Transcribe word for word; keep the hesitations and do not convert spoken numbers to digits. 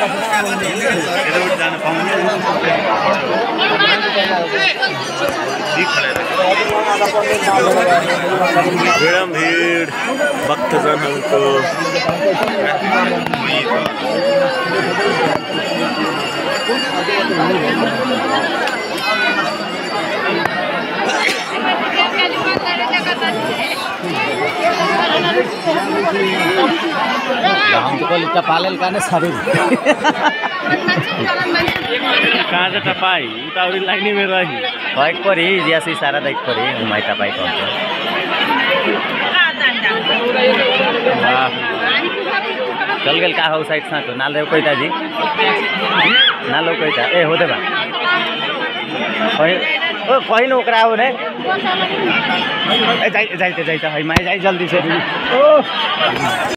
भिड़म भीड़ भक्तजनहरूको हमको लिखा पालेल का ने सारी कहाँ से टपाई उतावली लाइने में रही बाइक पर ही जैसे सारा देख पर ही मैं टपाई कर चल गल का हो साइड सा तो नाल रे कोई ताजी नालो कोई ता ए होते बा कोई ओ कोई न ओकरा हो ने ए जाई जाई जाई हई माई जाई जल्दी से ओ